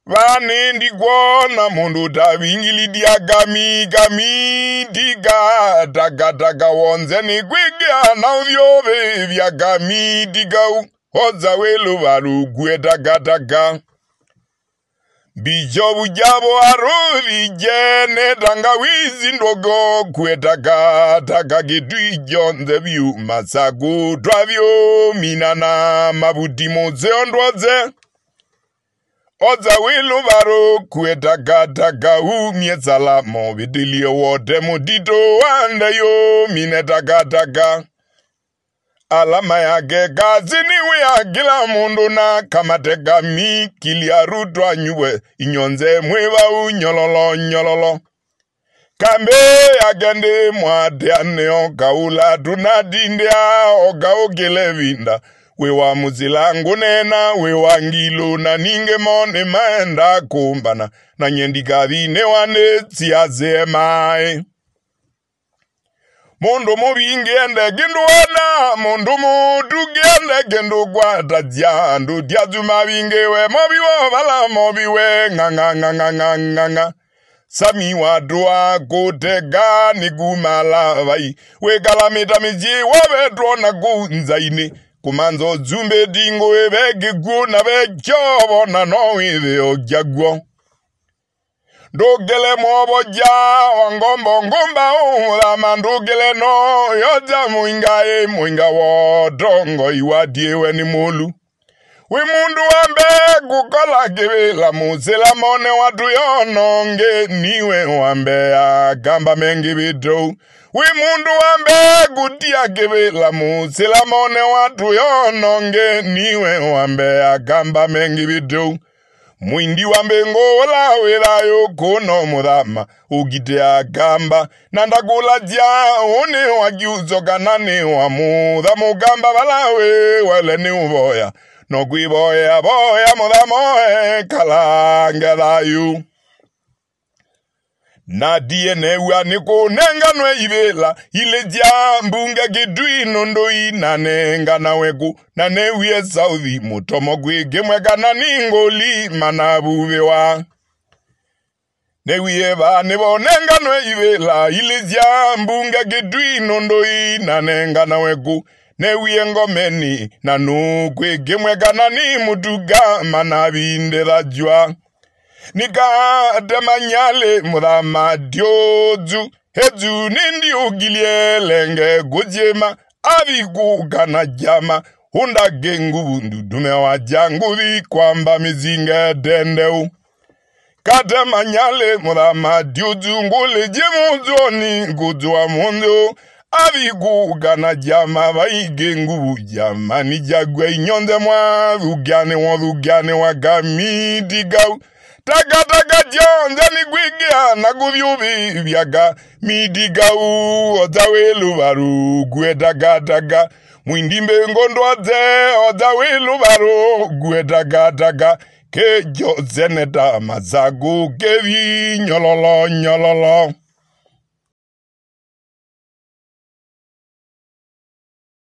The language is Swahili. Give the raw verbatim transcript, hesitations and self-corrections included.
Vane ndigona mundu tabingili diagami gami diga daga daga wonze ni gwiga na uvyove vya gami diga hoza welu varu gwe daga daga bijobu jabo aruri jene danga wizi ndogo gwe daga daga gidui jonze vyu masagu dravyo minana mabudi moze ondwaze Oza wilu varo kwe daga daga u miezala mo vidilio wote mudito wanda yo mine daga daga. Alama ya gega ziniwe ya gila mundu na kamatega mi kilia rutwa nyuwe inyonze mwiva u nyololo nyololo. Kambe ya gende mwade aneo kaula tunadindia oga ogele vinda. Wewa muzilangu nena, wewa ngilo na ninge mone maenda kumbana, na nyendiga vine wane tiaze mai. Mondo mubingi ende gindu wana, mondo mudu gende gindu guada diandu, diazu mabingewe, mobiwa vala mobiwe, nga nga nga nga nga nga nga. Sami wadua kutega nigumala vai, we galamita miji wabe drona gunzaini. Kumanzo zumbe dingo eve gigu na ve kyobo na no eve o jagwo. Dogele mobo ja wangombo ngomba umula mandogele no yoja muinga e muinga wo dongo iwadiewe ni mulu. We mundu wambe kukola give la musela mone watu yononge niwe wambe ya gamba mengi bido. We mundu wambe gutia give la musela mone watu yononge niwe wambe ya gamba mengi bido. Mwindi wambe ngola wela yo kono mudama ugite ya gamba nandagula dia une wagiuzo ganane wa muda mugamba balawe wale ni uboya. No gui boya boya mudamoe kalangela yu. Na diene ua niko nenga nwe ibela. Ile jambunga gidui nondo ina nenga na wegu. Na newie saudhi mutomo gui gemwega na ningoli manabuwewa. Newie ba nebo nenga nwe ibela. Ile jambunga gidui nondo ina nenga na wegu. Newie ngomeni na nukwe gemwega na ni mutuga manabinde la jua. Nika demanyale mudama diozu hezu nindi ugilie lenge gojema avigu gana jama hunda gengu ndudume wa jangu vi kwamba mizinga dendeu. Kademanyale mudama diozu ngule jemu zoni gudwa mundo avigu gana jama vaige nguvu jama ni jagwe inyonde mwa ugiane wa ugiane wa gami digau. Taga taga jonze ni gwigia na guvyubi vyaga midiga u odawelu varu gwe daga daga mwindimbe ngondwaze odawelu varu gwe daga daga ke jozeneta mazagu kevi nyololo nyololo.